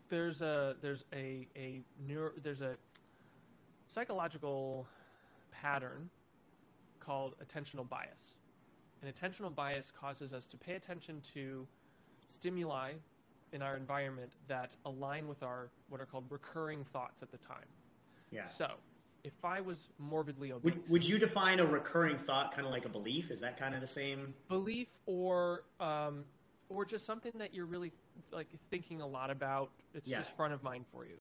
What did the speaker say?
there's a psychological pattern called attentional bias. And attentional bias causes us to pay attention to stimuli in our environment that align with our what are called recurring thoughts at the time. Yeah. So, if I was morbidly obese, would you define a recurring thought kind of like a belief? Is that kind of the same belief, or just something that you're really like thinking a lot about? It's just front of mind for you.